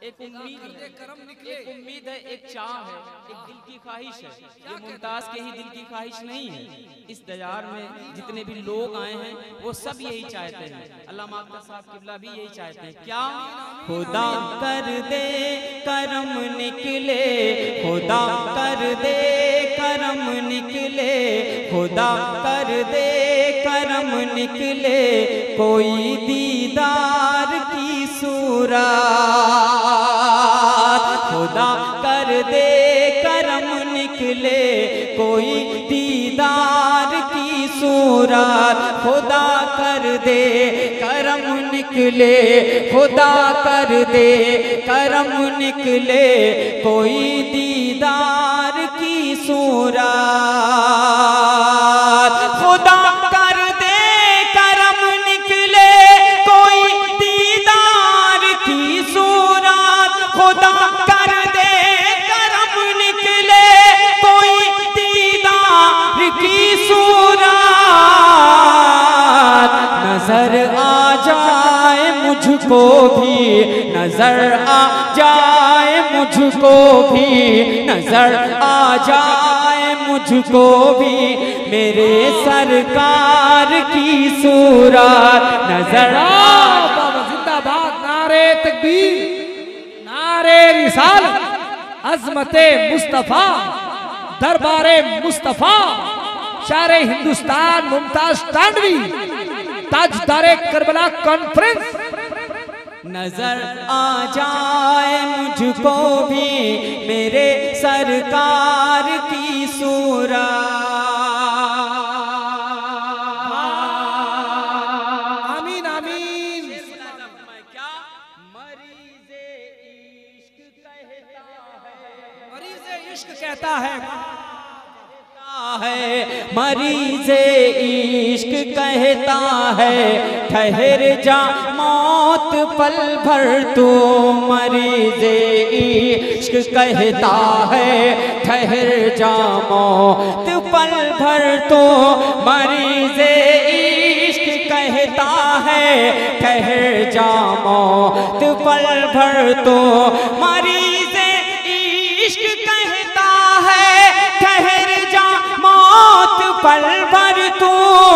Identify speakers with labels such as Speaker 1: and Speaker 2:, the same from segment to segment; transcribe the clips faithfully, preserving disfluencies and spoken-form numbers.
Speaker 1: एक उम्मीद एक उम्मीद है, एक चाह है, एक दिल की ख्वाहिश है। ये मुमताज के ही दिल की ख्वाहिश नहीं है, इस दरबार में जितने भी लोग आए हैं वो सब यही चाहते हैं। अल्लामा अख्तर साहब किबला भी यही चाहते हैं। क्या? खुदा कर दे करम निकले, खुदा कर दे करम निकले, खुदा कर दे करम निकले, कोई दीदार की सूरत। खुदा कर दे करम निकले, कोई दीदार की सूरत। खुदा कर दे करम निकले, खुदा कर दे करम निकले, कोई दीदार की सूरत। खुदा कर दे करम निकले, कोई दीदार की सूरत। खुदा कर दे करम निकले, कोई दीदार की सूरत। नजर आ जाए मुझको भी, नजर आ जाए मुझको भी, नजर आ जाए मुझको भी, मेरे सरकार की सूरत। नजर आ
Speaker 2: जिंदाबाद, नारे तकबीर, नारे रिसालत, अज़मते मुस्तफा, दरबारे मुस्तफा, शारे हिंदुस्तान मुमताज टांडवी, ताजदारे करबला कॉन्फ्रेंस।
Speaker 1: नजर आ जाए मुझको भी, मेरे सरकार की सूरत।
Speaker 2: आमीन आमीन।
Speaker 1: क्या? मरीज़े इश्क कहता है,
Speaker 2: मरीज़े इश्क कहता है,
Speaker 1: है मरीज़े इश्क कहता है, ठहर जा मौत पल भर तू। मरीज़े इश्क कहता है, ठहर जा मौत पल भर तू। मरीज़े इश्क कहता है, ठहर जा मौत पल भर तू। मरीज़े इश्क कहता है, ठहर जा मौत पल भर तू।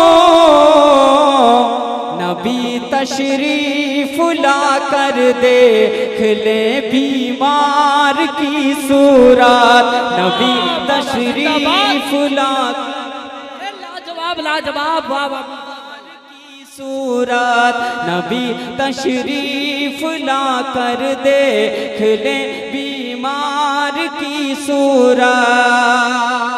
Speaker 1: नबी तशरीफ ला कर देख ले बीमार की सूरत। नबी तशरीफ ला
Speaker 2: लाजवाब लाजवाब बाबा
Speaker 1: की सूरत। नबी तशरीफ ला कर देख ले बीमार की सूरत।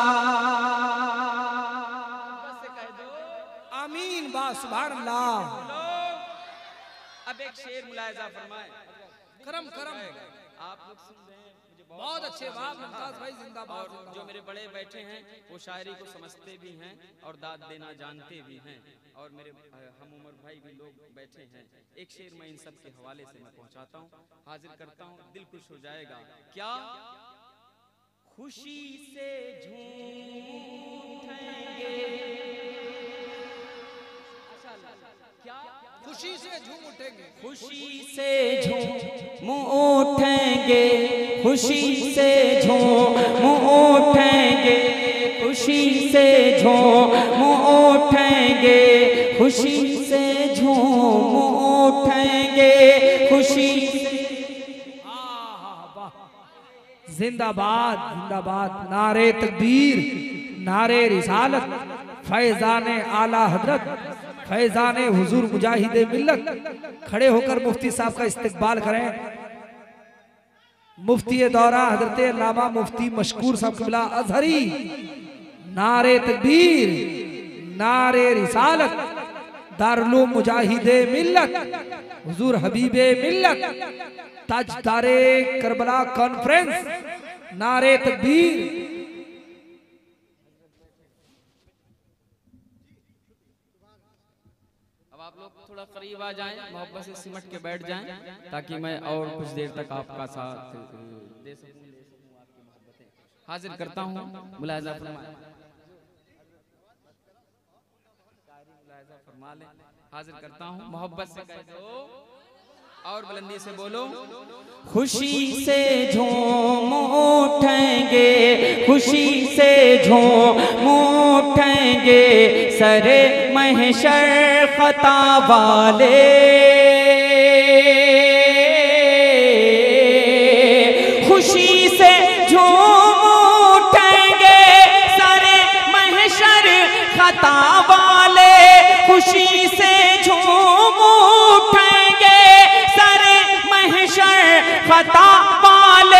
Speaker 2: सुभान अल्लाह।
Speaker 1: अब एक शेर मुलाहिजा फरमाएं।
Speaker 2: करम करम
Speaker 1: आप लोग सुन रहे हैं, मुझे
Speaker 2: बहुत अच्छे बात मुमताज भाई जिंदाबाद।
Speaker 1: और जो मेरे बड़े बैठे हैं वो शायरी को समझते भी हैं और दाद देना जानते भी हैं, और मेरे हम उम्र भाई भी लोग बैठे हैं। एक शेर मैं इन सब के हवाले से मैं पहुंचाता हूँ, हाजिर करता हूँ, दिल खुश हो जाएगा। क्या? खुशी से झूम उठेंगे, क्या?
Speaker 2: खुशी से झूम उठेंगे,
Speaker 1: खुशी से झूम उठेंगे, खुशी से झूम उठेंगे, खुशी से झूम उठेंगे, खुशी से झूम उठेंगे, खुशी।
Speaker 2: जिंदाबाद जिंदाबाद, नारे तकबीर, नारे रिसालत, फैजान आला हजरत, फैजान हुजूर मुजाहिदे मिल्लत। खड़े होकर मुफ्ती साहब का इस्तकबाल करें। मुफ्ती दौरा हजरत अल्लामा मुफ्ती मशकूर साहब क़िबला अज़हरी। नारे तकबीर, नारे रिसालत, दारुल मुजाहिदे मिल्लत, हुजूर हबीबे मिल्लत, ताजदारे करबला कॉन्फ्रेंस। नारे तकबीर।
Speaker 1: आप लोग थोड़ा करीब आ जाएं, मोहब्बत से सिमट के बैठ जाएं, ताकि मैं और कुछ देर तक आपका साथ दे सकूं, ले सकूं आपकी मोहब्बतें। हाजिर करता हूं, मुलाहिजा फरमाएं, मुलाहिजा फरमा लें। हाजिर करता हूं, मोहब्बत से कह दो और बुलंदी से बोलो। खुशी से झूम उठेंगे, खुशी से झूम उठेंगे सरे महशर खता वाले। खुशी से झूम उठेंगे सरे महशर खता वाले। खुशी से झूम उठेंगे सरे महशर खता वाले।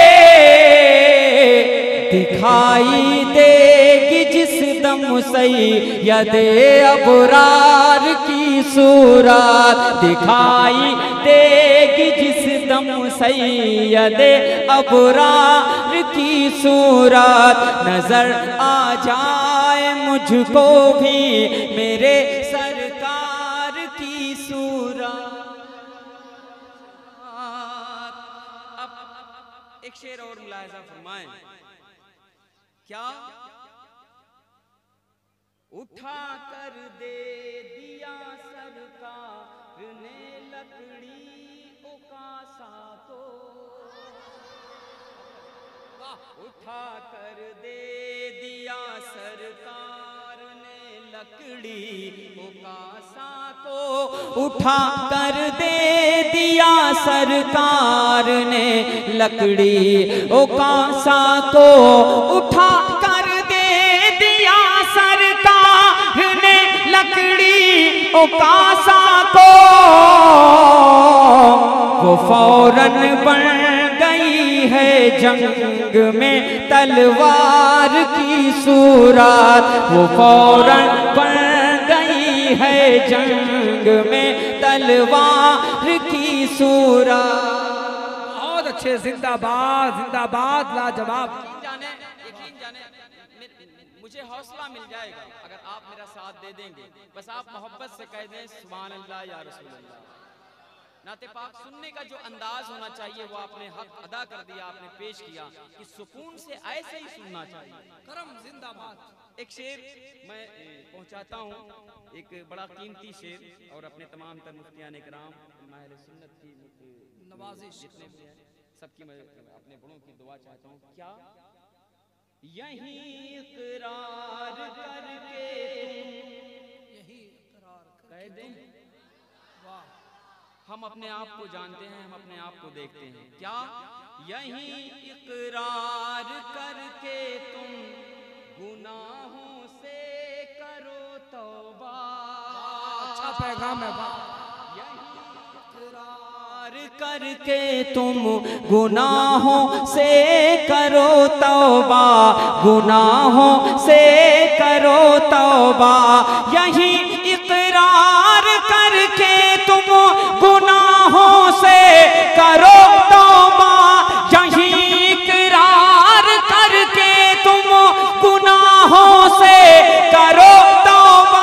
Speaker 1: दिखाई देगी जिस दम सैयदे अबरार की सूरत। दिखाई देगी जिस दम सैयदे अबरार की सूरत। नजर आ जाए मुझको भी मेरे सरकार की सूरत। अब एक शेर और मुलाहिजा फरमाएं। क्या उठा कर दे दिया सरकार ने लकड़ी उकासा को। उठा कर दे दिया सरकार ने लकड़ी उकासा को। उठा कर दे दिया सरकार ने लकड़ी उकासा को। उठा कर दे दिया सरकार ने लकड़ी उकासा को। वो फौरन बन गई है जंग में तलवार की सूरत। वो फौरन बन गई है जंग में तलवार की सूरत।
Speaker 2: बहुत अच्छे, जिंदाबाद जिंदाबाद, लाजवाब।
Speaker 1: जाने यकीन जाने मुझे हौसला मिल जाएगा अगर आप मेरा साथ दे देंगे। बस आप मोहब्बत से कह दें सुभान अल्लाह या रसूल अल्लाह। नाते पाक सुनने का जो अंदाज होना चाहिए वो आपने हक अदा कर दिया, आपने पेश किया कि सुकून से ऐसे ही सुनना चाहिए।
Speaker 2: करम जिंदाबाद।
Speaker 1: एक शेर मैं पहुंचाता हूँ, एक बड़ा कीमती शेर, और अपने तमाम तर मुफ्तियान इकराम माहिर सुन्नत की नवाजिश जितने भी हैं सबकी मैं अपने बड़ों की दुआ चाहता हूँ। क्या यही इकरार करके
Speaker 2: यही इकरार
Speaker 1: कह दें हम अपने आप को जानते हैं, हम अपने आप को देखते हैं। क्या यही इकरार करके तुम गुनाहों से करो तौबा।
Speaker 2: अच्छा पैगाम है।
Speaker 1: करके तुम गुनाहों से करो तौबा। गुनाहों से करो तौबा। यही इकरार करके तुम गुनाहों से करो तौबा। यही इकरार करके तुम गुनाहों से करो तौबा।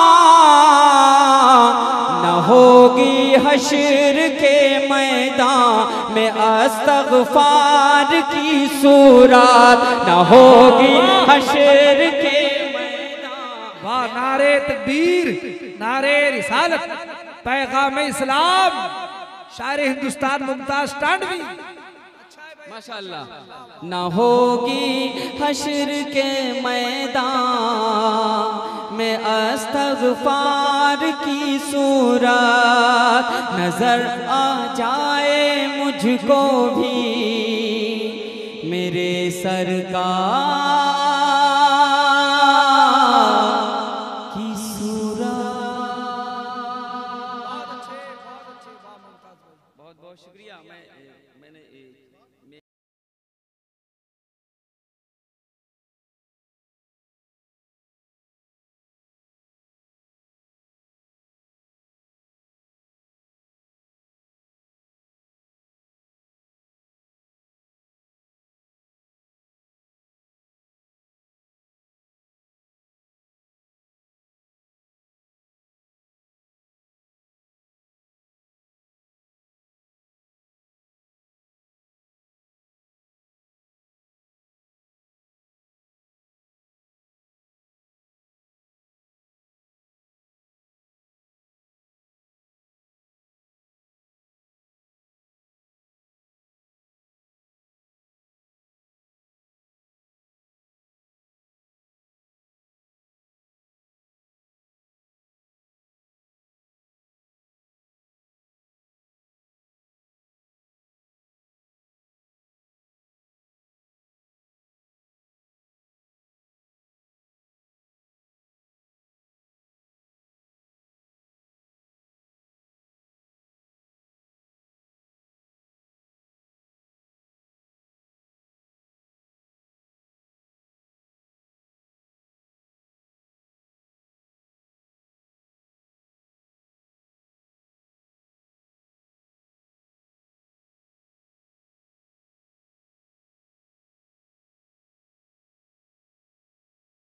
Speaker 1: न होगी हश्र के मैदान में अस्तग़फ़ार की सूरत। न होगी हश्र के मैदान।
Speaker 2: वाह, नारे तकबीर, नारे रिसालत, पैगाम इस्लाम, शायर हिंदुस्तान मुमताज टांडवी।
Speaker 1: माशाअल्लाह। न होगी हश्र के मैदान में अस्तग़फ़ार की सूरत। नजर आ जाए मुझको भी मेरे सरकार